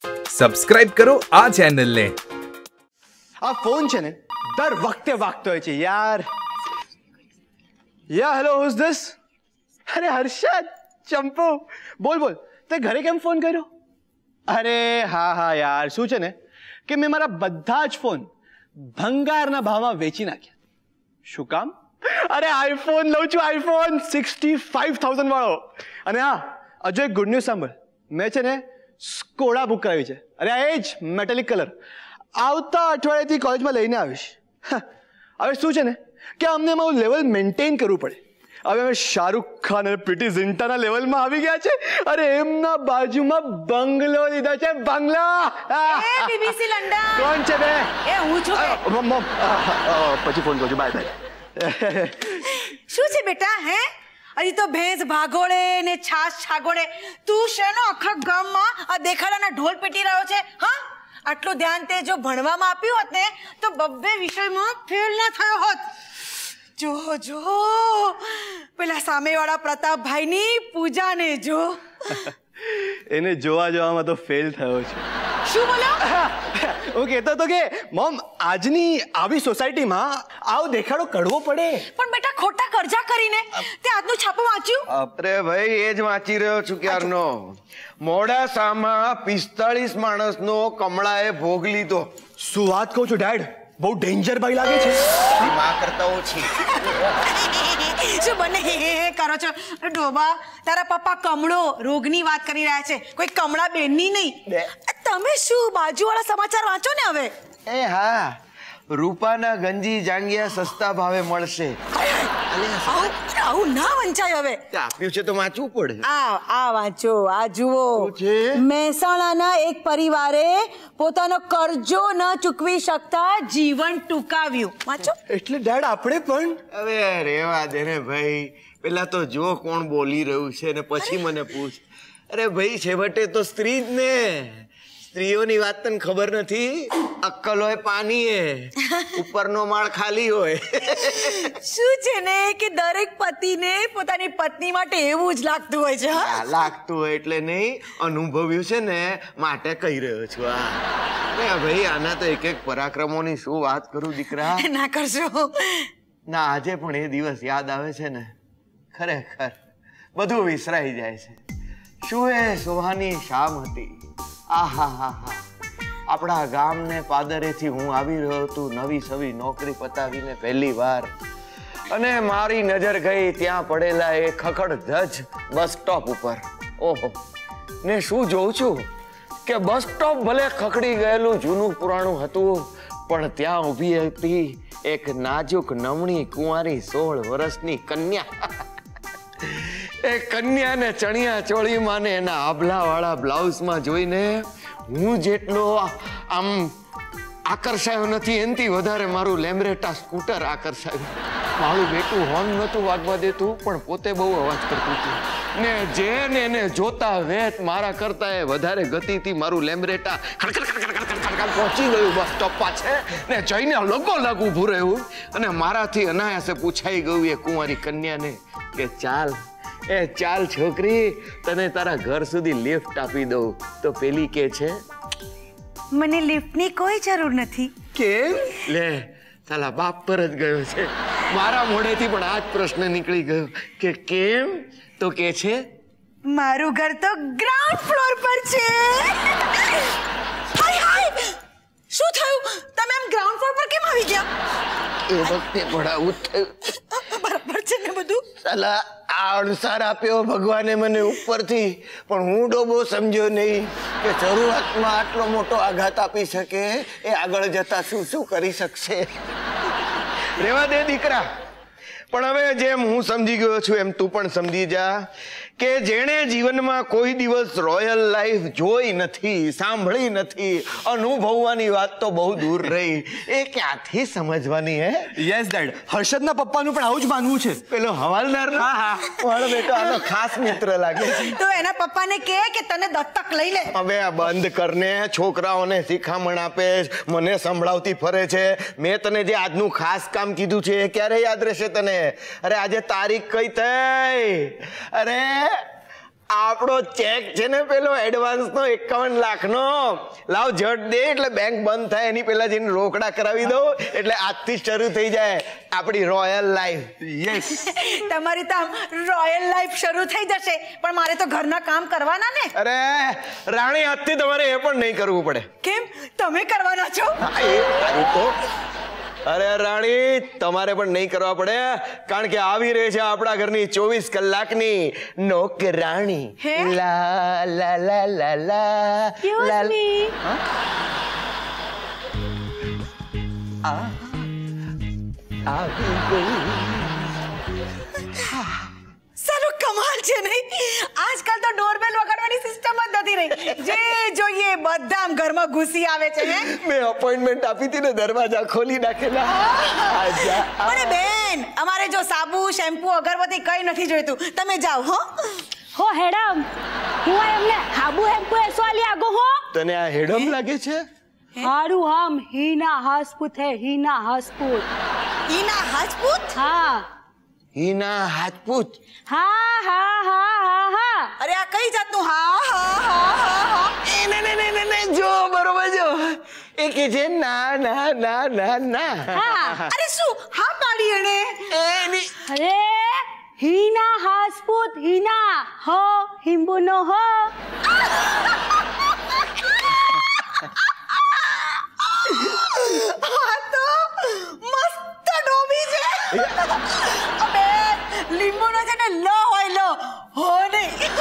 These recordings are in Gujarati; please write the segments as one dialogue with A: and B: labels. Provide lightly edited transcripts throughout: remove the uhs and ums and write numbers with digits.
A: સબસ્ક્રાઇબ કરો આ ચેનલને.
B: આ ફોન છે ને દર વખતે વાગતો હોય છે યાર. Yeah hello who's this? અરે હર્ષદ, ચંપુ, બોલ બોલ, તે ઘરે કેમ ફોન કર્યો? અરે હા યાર, શું છે ને કે મેં મારા બધા જ ફોન ભંગારના ભાવમાં વેચી નાખ્યા. શું કામ? અરે આઈફોન લઉં છું, આઈફોન 65,000 વાળો. અને હા, હજુ એક ગુડ ન્યૂઝ સાંભળ, મેં છે ને સ્કોડા બુક કરાવી છે. અરે આ એ જ મેટાલિક કલર આવતા અઠવાડિયાથી કોલેજમાં લઈને આવીશ. હવે શું છે ને કે અમને અમારું લેવલ મેન્ટેન કરવું પડે. હવે અમે શાહરુખ ખાન અને પ્રીતિ ઝિન્ટાના લેવલમાં આવી ગયા છે. અરે એમના બાજુમાં બંગલો લીધા છે, બંગલા.
C: BBC London.
B: કોણ છે બે?
C: એ હું છું.
B: પછી ફોન કરજો, બાય બાય.
C: શું છે બેટા? હે હજી તો ભેંસ ભાગોળે ને છાશ છાગોળે, તું શેનો આખા ગામમાં આ દેખાડાના ઢોલ પીટી રહ્યો છે? હા, આટલું ધ્યાન તે જો ભણવામાં આપ્યું હોત ને તો બબ્બે વિષયમાં ફેલ ના થયો હોત. જો પેલા સામેવાળા પ્રતાપભાઈની પૂજાને જો.
B: એને જોવા જોવામાં તો ફેલ થયો છે.
C: શું બોલો?
B: હું કહેતો હતો કે મોમ, આજની આવી સોસાયટીમાં આવો દેખાડો કરવો પડે.
C: પણ બેટા ખોટા કરજા કરીને તે આજનું છાપું વાંચ્યું?
D: અરે ભાઈ, એ જ વાંચી રહ્યો છું ક્યારનો. મોડાસામાં 45 માણસનો કમળાએ ભોગ લીધો.
B: શું વાત કહું છું ડેડ? બહુ ડેન્જર ભાઈ લાગે છે.
D: માં કરતા ઓછી.
C: શું બને કરો છો ડોબા? તારા પપ્પા કમળો રોગની વાત કરી રહ્યા છે, કોઈ કમળા બેનની નહીં. તમે શું બાજુવાળા સમાચાર વાંચો ને હવે?
D: એ હા, રૂપાના ગંજી જાંગિયા સસ્તા ભાવે મળશે.
C: આવું ના વંચાય હવે.
D: આપ્યું છે તો વાંચવું પડે.
C: આ વાંચો, આ જુઓ. મહેસાણાના એક પરિવારે પોતાનો કરજો ન ચૂકવી શકતા જીવન ટૂંકાવ્યું. વાંચો.
B: એટલે ડેડ આપણે પણ
D: હવે રેવા દે ને ભાઈ, પેલા તો જો કોણ બોલી રહ્યું છે ને પછી મને પૂછ. અરે ભાઈ, છેવટે તો સ્ત્રી જ ને. સ્ત્રીઓની વાત તને ખબર નથી? અક્કલ હોય પાણી એ, ઉપરનો માળ ખાલી હોય.
C: શું છે ને કે દરેક પતિને પોતાની પત્ની માટે એવું જ લાગતું હોય છે.
D: લાગતું હોય એટલે નહીં, અનુભવ્યું છે ને માટે કહી રહ્યો છું. અરે ભાઈ, આના તો એક એક પરાક્રમોની શું વાત કરું દીકરા.
C: ના કરશો
D: ના, આજે પણ એ દિવસ યાદ આવે છે ને, ખરેખર બધું વિસરાઈ જાય છે. શું એ શોભાની શામ હતી. આહા, આપણા ગામને પાદરેથી હું આવી રહ્યો હતું નવી સવી નોકરી પતાવીને પહેલી વાર, અને મારી નજર ગઈ ત્યાં પડેલા એ ખખડ ધજ બસ સ્ટોપ ઉપર. ઓહો, ને શું જોઉં છું કે બસ સ્ટોપ ભલે ખખડી ગયેલું જૂનું પુરાણું હતું, પણ ત્યાં ઊભી હતી એક નાજુક નમણી કુંવારી 16 વર્ષની કન્યા. એ કન્યાને ચણિયા ચોળીમાં ને એના આભલા વાળા બ્લાઉઝમાં જોઈને હું જેટલો આમ આકર્ષાયો નથી, એનથી વધારે મારું લેમ્બ્રેટા સ્કૂટર આકર્ષાયું. મારું બેટું હોર્ન નહોતું વાગવા દેતું, પણ પોતે બહુ અવાજ કરતું હતું. ને જેને એને જોતા વેત મારા કરતા એ વધારે ગતિથી મારું લેમ્બ્રેટા પહોંચી ગયું બસ સ્ટોપ પાસે, ને જઈને લગોલગ ઊભું રહ્યું. અને મારાથી અનાયાસે પૂછાઈ ગયું એ કુંવારી કન્યાને કે ચાલ છોકરી, તને તારા ઘર સુધી લિફ્ટ આપી દઉં. તો પેલી કે છે,
C: મને લિફ્ટની કોઈ જરૂર નથી.
D: કેમ? લે, સાલા બાપ પર જ ગયો છે. મારા મોઢેથી પણ આ જ પ્રશ્ન નીકળી ગયો કે કેમ? તો કે છે,
C: મારું ઘર તો ગ્રાઉન્ડ ફ્લોર પર છે. હાય, શું થયું? તમે આમ ગ્રાઉન્ડ ફ્લોર પર કેમ આવી ગયા?
D: એ વખતે પડાવું થયું.
C: બરાબર છે ને બધું?
D: સાલા આ અણસાર આપ્યો ભગવાને મને ઉપરથી, પણ હું ડોબો સમજ્યો નહીં કે શરૂઆતમાં આટલો મોટો આઘાત આપી શકે એ આગળ જતા શું કરી શકશે. રેવા દે દીકરા. પણ હવે જેમ હું સમજી ગયો છું એમ તું પણ સમજી જા કે જેણે જીવનમાં કોઈ દિવસ રોયલ લાઈફ જોઈ નથી, સાંભળી નથી, અનુભવવાની વાત તો બહુ દૂર રહી, એ ક્યાંથી સમજવાની? હે
B: યસ ડેડ, હર્ષદના પપ્પાનું પણ આવું જ માનવું છે.
D: પેલો હવાલદાર, મારો બેટો આનો ખાસ મિત્ર લાગે છે.
C: તો એના પપ્પાને કહે કે તને દત્તક લઈ લે.
D: હવે આ બંધ કરને, છોકરાઓને શિખામણ આપે, મને સંભળાવતી ફરે છે. મેં તને જે આજનું ખાસ કામ કીધું છે એ ક્યારે યાદ રહેશે તને? અરે આજે તારીખ કઈ થઈ? અરે આપણો ચેક છે ને પેલો એડવાન્સ નો 51 લાખનો લાવ જટ દે એટલે બેંક બંધ થાય એની પહેલા જઈને રોકડા કરાવી દો એટલે આજથી શરૂ થઈ જાય આપણી રોયલ લાઈફ. યસ
C: તમારી તો રોયલ લાઈફ શરૂ થઈ જશે પણ મારે તો ઘરના કામ કરવાના ને.
D: અરે રાણી આજથી તમારે એ પણ નહીં કરવું પડે.
C: કેમ તમે કરવાના છો?
D: તો અરે રાણી તમારે પણ નહીં કરવા પડે કારણ કે આવી રહી છે આપણા ઘરની 24 કલાકની નોકરાણી. લા લા લા લા લા લા
C: મી
D: આવી ગઈ.
C: સારું કમાલ છે નહીં. આજકાલ તો ડોરબેલ વગાડવાની સિસ્ટમ જ નથી રહી. જે જોઈએ બધા આમ ઘરમાં ઘૂસી આવે છે.
D: મેં અપોઇન્ટમેન્ટ આપી હતી ને દરવાજા ખોલી નાખેલા.
C: અરે બેન અમારે જો સાબુ શેમ્પુ અગરબત્તી કઈ નથી જોઈતું. તમે જાઓ.
E: હો હેડમ હું એમને હાબુ હેમ્પુ એસવાલી આગો હો.
D: તને આ હેડમ લાગે છે?
E: હારું હમ હીના હાસપુત હે હીના હાસપુત.
C: હીના હાજપૂત?
E: હા
D: હીના હાજપૂત.
E: હા હા હા હા હા.
C: અરે આ કઈ જાતનું હા હા હા હા હા?
D: ને જો બરોબર જો એ કે છે ના ના ના ના ના.
E: હા
C: અરે શું હા પાડી એને?
D: એની
E: અરે હીના હાસપુત હીના હો હિમ્બુનો હો.
C: આ તો મસ્ત ડોબી છે. અબે લીંબુનો છે ને લ હોય લ હો નહીં.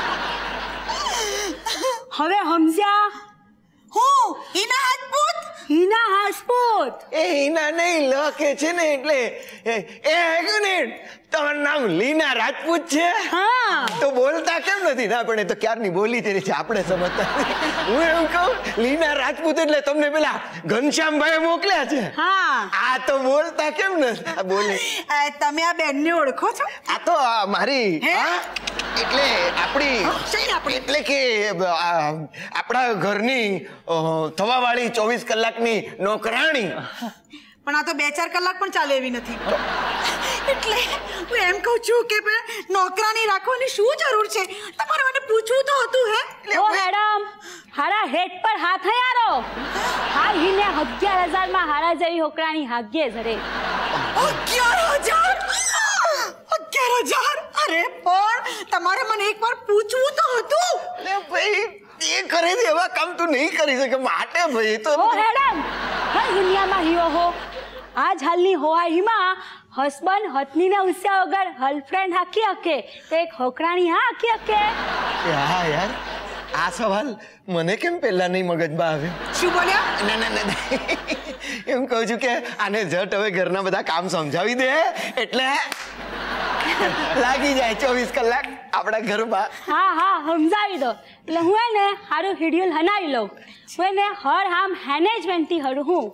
E: હવે સમજ્યા?
C: હું હીના હાજપૂત?
E: હીના હાસપુત.
D: એ હીના નહીં લ કે છે ને એટલે એ મિનિટ તમારું નામ લીના રાજપૂત છે?
E: હા
D: તો બોલતા કેમ નથી? ના પણ એ તો ક્યારની બોલી તેરી છે આપણે સમજતા. હું એવું કહું લીના રાજપૂત એટલે તમને પેલા ઘનશ્યામભાઈ મોકલ્યા છે.
E: હા
D: આ તો બોલતા કેમ નથી? બોલે
C: તમે આ બેનને ઓળખો છો?
D: આ તો મારી હા એટલે આપણી એટલે કે આપણા ઘરની થવાવાળી 24 કલાકની નોકરાણી.
C: પણ આ તો 2-4 કલાક પણ ચાલે એવી નથી. એટલે હું એમ કહું છું કે નોકરાની રાખવાની શું જરૂર છે? તમારે મને પૂછવું તો હતું. હે
E: ઓ મેડમ હારા હેડ પર હાથ હયારો. હા હીને 11,000 માં હારા જેવી હોકરાણી હાગ્યે જરે.
C: 11,000? 11,000? અરે પણ તમારે મને એકવાર પૂછવું તો હતું.
D: લે ભાઈ એ કરે છે એવા કામ તું નહીં કરી શકે માટે ભાઈ તો.
E: ઓ મેડમ હર દુનિયામાં હીરો હો. આજ હાલની હોવાઈમાં હસબન્ડ હથનીને ઉસ્યા વગર ગર્લફ્રેન્ડ હાકી હકે તો એક હોકરાણી હા હાકી હકે.
D: હા યાર આ સવાલ મને કેમ પહેલા નહીં મગજમાં આવ્યો?
C: શું બોલ્યા?
D: ના ના ના એમ કહું છું કે આને જટ હવે ઘરના બધા કામ સમજાવી દે એટલે લાગી જાય 24 કલાક આપણા ઘરમાં.
E: હા હા સમજાવી દો એટલે હું એને હારું શેડ્યુલ હનાવી લઉં. હું એને હર આમ મેનેજમેન્ટ થી હરું હું.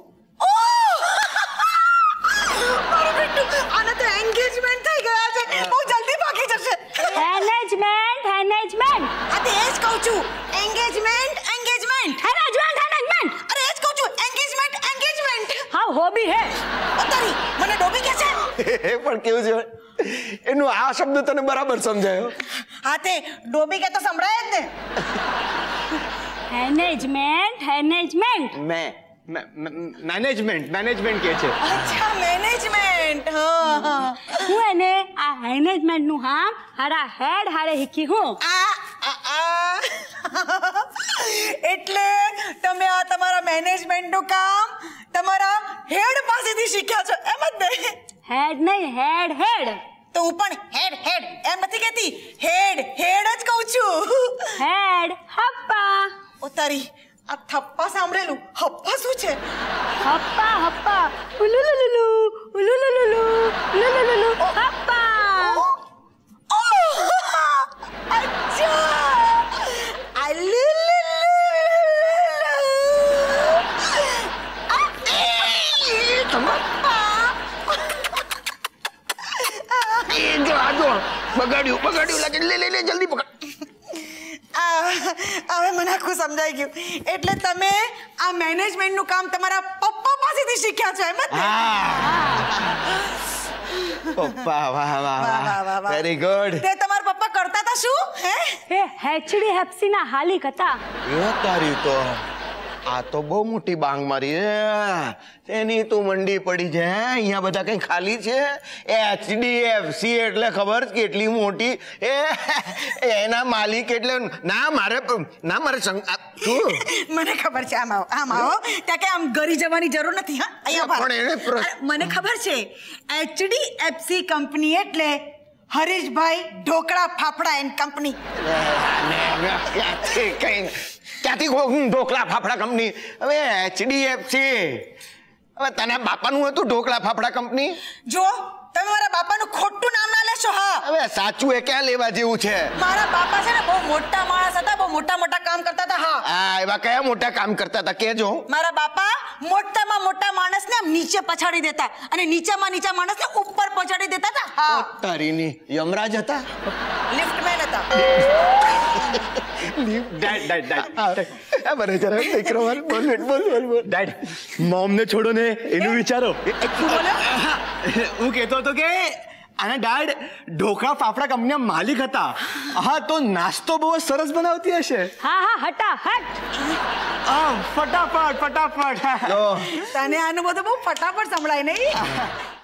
C: આના તો એન્ગેજમેન્ટ થઈ ગયા છે. બહુ જલ્દી ભાગી જશે.
E: Management management.
C: આ તો એ જ કહું છું. Engagement engagement.
E: મેનેજમેન્ટ.
C: અરે એ જ કહું છું. એન્ગેજમેન્ટ.
E: હા હોબી હે.
C: તારી મને ડોબી કે છે?
D: એ પણ કેવું છે એનું આ શબ્દ તને બરાબર સમજાયો?
C: હા તે ડોબી કે તો સંભળાય જ ને.
E: મેનેજમેન્ટ.
D: મેનેજમેન્ટ કે છે.
C: અચ્છા મેનેજમેન્ટ. હા
E: હું એને આ મેનેજમેન્ટ નું હામ હારા હેડ હારે શીખી હું.
C: એટલે તમે આ તમારા મેનેજમેન્ટ નું કામ તમારા હેડ પાસેથી શીખ્યા છો એમ જ ને?
E: હેડ નહીં હેડ.
C: તો હું પણ હેડ એમ નથી કહેતી. હેડ જ કહું છું.
E: હેડ હપ્પા.
C: ઓ તારી આ થપ્પા સાંભળેલું. હપ્પા શું છે?
E: હપ્પા ઉલુલુલુલુ ઉલુલુલુલુ હપ્પા.
D: બગાડ્યું લાગે. લે જલ્દી પકડ.
C: હવે મને આખું સમજાઈ ગયું. એટલે તમે આ મેનેજમેન્ટ નું કામ તમારા પપ્પા પાસેથી શીખ્યા છો એમ જ ને?
D: પપ્પા વાહ વેરી ગુડ.
C: તે તમારા પપ્પા કરતા હતા શું હે?
E: એ HDFC ના હાલિક હતા.
D: એ તારી તો આ તો બહુ મોટી બાંગ મારી. એની તું મંડી પડી છે. અહીંયા બધા કઈ ખાલી છે? HDFC એટલે ખબર કેટલી મોટી. એના માલિક એટલે ના મારે શું
C: મને ખબર છે. આમ આવો ત્યાં કે આમ ઘરી જવાની જરૂર નથી. હા અહીંયા મને ખબર છે. HDFC કંપની એટલે હરીશભાઈ ઢોકળા ફાફડા એન્ડ કંપની.
D: ક્યાંથી ઢોકળા ફાફડા કંપની? હવે HDFC. હવે તને બાપાનું હતું ઢોકળા ફાફડા કંપની?
C: જો તમે મારા બાપાનું ખોટું નામ ના લેશો. હા
D: હવે સાચું એ ક્યાં લેવા જેવું છે?
C: મારા બાપા છે ને બહુ મોટા માણસ હતા, બહુ મોટા મોટા કામ કરતા હતા.
D: હા એવા કયા મોટા કામ કરતા હતા કેજો?
C: મારા બાપા મોટામાં મોટા માણસને આમ નીચે પછાડી દેતા અને નીચામાં નીચા માણસને ઉપર પછાડી દેતા હતા. હા
D: તારીની યમરાજ હતા?
C: લિફ્ટમેન હતા.
B: મોમ ને છોડો ને એનું વિચારો. હું કહેતો હતો કે આના ડેડ ઢોકળા ફાફડા કંપનીના માલિક હતા. હા તો નાસ્તો બહુ સરસ બનાવતી હશે.
E: હા હટાહટ.
B: ફટાફટ.
C: તને આનું બધું બહુ ફટાફટ સંભળાય નહીં.